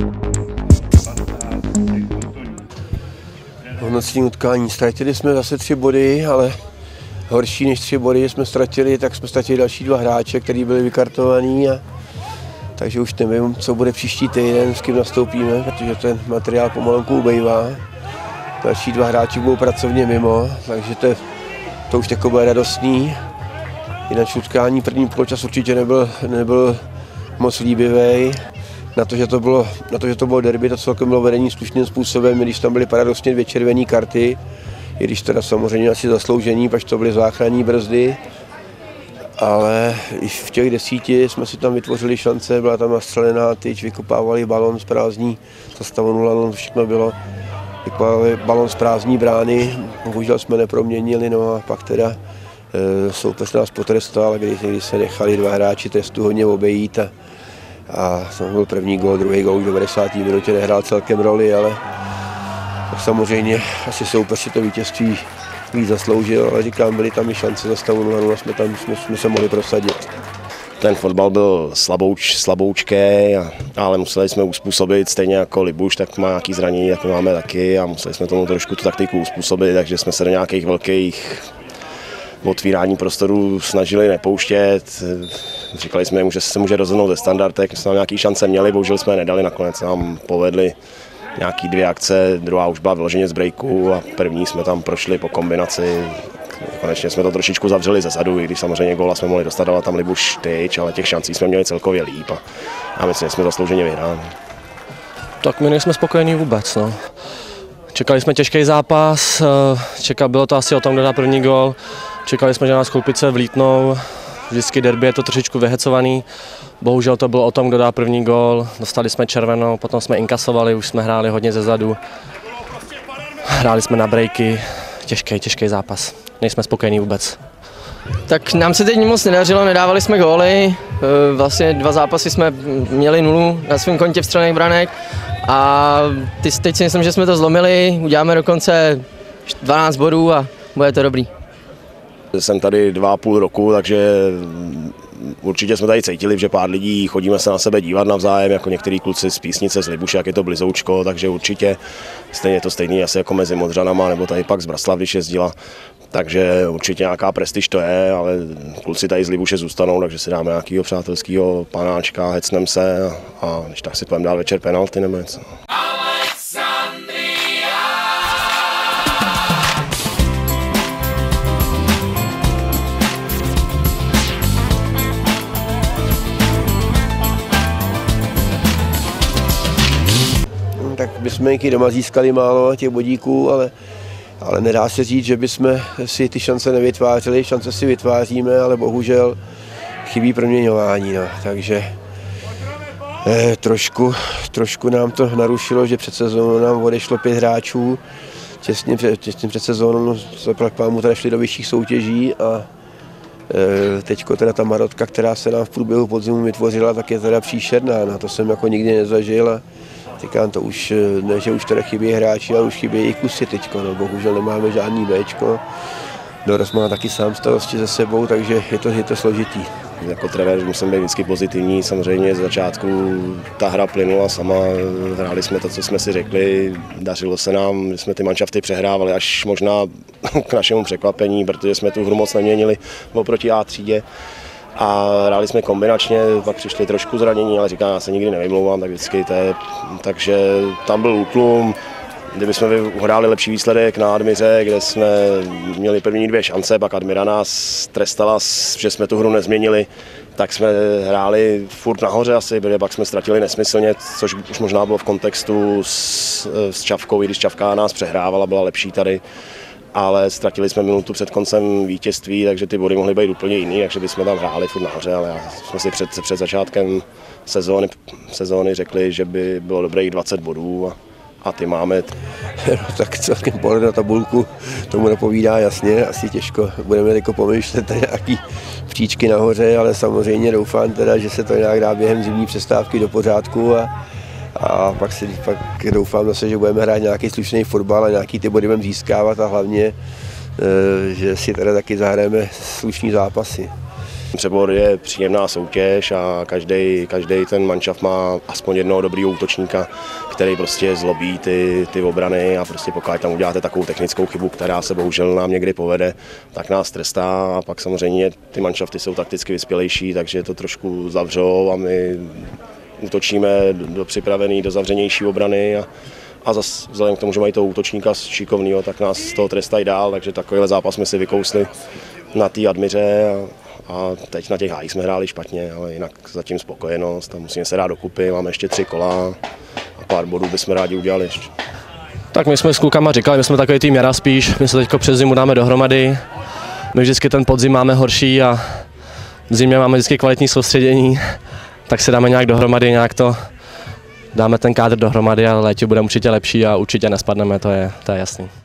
Hodnocení utkání. Ztratili jsme zase 3 body, ale horší než 3 body jsme ztratili, tak jsme ztratili další 2 hráče, kteří byli vykartovaní. Takže už nevím, co bude příští týden, s kým nastoupíme, protože ten materiál pomalonku ubejvá. Další 2 hráči budou pracovně mimo, takže to už takové bude radostný. Jinak utkání první poločas určitě nebyl moc líbivý. Na to, že to bylo derby, to celkem bylo vedení slušným způsobem, když tam byly paradoxně 2 červené karty, i když teda samozřejmě asi zasloužení, protože to byly záchranní brzdy. Ale i v těch 10 jsme si tam vytvořili šance, byla tam nastřelená tyč, vykopávali balon z prázdní, za stavu 0, všechno bylo. Vykopávali balon z prázdní brány, bohužel jsme neproměnili, no a pak teda soupeř nás potrestal, když se nechali 2 hráči trestu hodně obejít a to byl první gól, druhý gól už v 90. minutě nehrál celkem roli, ale tak samozřejmě asi soupeř si to vítězství víc zasloužil, ale říkám, byly tam i šance za stavu 0, jsme se mohli prosadit. Ten fotbal byl slaboučký, ale museli jsme uspůsobit, stejně jako Libuš, tak má nějaké zranění, jak my máme taky a museli jsme tomu trošku tu taktiku uspůsobit, takže jsme se do nějakých velkých otvírání prostoru snažili nepouštět. Říkali jsme jim, že se může rozhodnout ze standardek, jsme tam nějaké šance měli, bohužel jsme je nedali, nakonec nám povedli nějaký 2 akce, druhá už byla vyloženě z breaku a první jsme tam prošli po kombinaci. Konečně jsme to trošičku zavřeli zezadu, i když samozřejmě góla jsme mohli dostat, ale tam Libuš tyč, ale těch šancí jsme měli celkově líp a myslím, že jsme zaslouženě vyhráli. Tak my nejsme spokojení vůbec. No. Čekali jsme těžký zápas, bylo to asi o tom, kdo dá první gól. Čekali jsme, že nás Chloupice vlítnou, vždycky derby je to trošičku vyhecovaný. Bohužel to bylo o tom, kdo dá první gól, dostali jsme červenou, potom jsme inkasovali, už jsme hráli hodně zezadu. Hráli jsme na breaky, těžký zápas, nejsme spokojení vůbec. Tak nám se teď moc nedařilo, nedávali jsme góly, vlastně 2 zápasy jsme měli 0 na svém kontě vstřelených branek a teď si myslím, že jsme to zlomili, uděláme dokonce 12 bodů a bude to dobrý. Jsem tady 2,5 roku, takže určitě jsme tady cítili, že pár lidí chodíme se na sebe dívat navzájem, jako některý kluci z Písnice, z Libuše, jak je to blizoučko, takže určitě je to stejný asi jako mezi Modřanama, nebo tady pak z Braslav, když jezdila. Takže určitě nějaká prestiž to je, ale kluci tady z Libuše zůstanou, takže si dáme nějakého přátelského panáčka, hecneme se a když tak si půjdeme dál večer penalty nebo něco. Tak bychom i doma získali málo těch bodíků, ale nedá se říct, že bychom si ty šance nevytvářeli. Šance si vytváříme, ale bohužel chybí proměňování. No. Takže trošku nám to narušilo, že před sezónou nám odešlo 5 hráčů. Těsně před sezónou mu teda šli do vyšších soutěží a teďko teda ta marotka, která se nám v průběhu podzimu vytvořila, tak je teda příšerná. No. To jsem jako nikdy nezažil. A říkám, to už ne, že už teda chybí hráči, ale už chybí i kusy teďko, no, bohužel nemáme žádný Bčko. Doraz má taky sám starosti se sebou, takže je to složitý. Jako trenér musím být vždycky pozitivní, samozřejmě z začátku ta hra plynula sama, hráli jsme to, co jsme si řekli, dařilo se nám, jsme ty manšafty přehrávali až možná k našemu překvapení, protože jsme tu hru moc neměnili oproti A třídě. A hráli jsme kombinačně, pak přišli trošku zranění, ale říkám, já se nikdy nevymlouvám, tak vždycky to je. Takže tam byl útlum, kdybychom hráli lepší výsledek na Admiře, kde jsme měli první 2 šance, pak Admira nás trestala, že jsme tu hru nezměnili, tak jsme hráli furt nahoře asi, protože pak jsme ztratili nesmyslně, což už možná bylo v kontextu s Čavkou, i když Čavka nás přehrávala, byla lepší tady. Ale ztratili jsme minutu před koncem vítězství, takže ty body mohly být úplně jiný, takže bychom tam hráli furt nahoře, ale jsme si před začátkem sezóny řekli, že by bylo dobrých 20 bodů a ty máme. No, tak celkem pohled na tabulku tomu napovídá jasně, asi těžko budeme jako pomýšlet nějaký příčky nahoře, ale samozřejmě doufám teda, že se to nějak dá během zimní přestávky do pořádku a pak doufám zase, že budeme hrát nějaký slušný fotbal a nějaký ty body budeme získávat a hlavně, že si teda taky zahrajeme slušný zápasy. Přebor je příjemná soutěž a každý ten manšaft má aspoň jednoho dobrýho útočníka, který prostě zlobí ty obrany a prostě pokud tam uděláte takovou technickou chybu, která se bohužel nám někdy povede, tak nás trestá a pak samozřejmě ty manšafty jsou takticky vyspělejší, takže to trošku zavřou a my útočíme do připravený, do zavřenější obrany a zase vzhledem k tomu, že mají toho útočníka šikovného, tak nás z toho trestají dál, takže takovýhle zápas jsme si vykousli na té Admiře a teď na těch hájích jsme hráli špatně, ale jinak zatím spokojenost a musíme se dát dokupy, máme ještě 3 kola a pár bodů bychom rádi udělali ještě. Tak my jsme s klukama říkali, my jsme takový tým jara spíš, my se teď přes zimu dáme dohromady, my vždycky ten podzim máme horší a v zimě máme vždycky kvalitní soustředění, tak se dáme nějak dohromady, nějak to dáme ten kádr dohromady a létě bude určitě lepší a určitě nespadneme, to je jasný.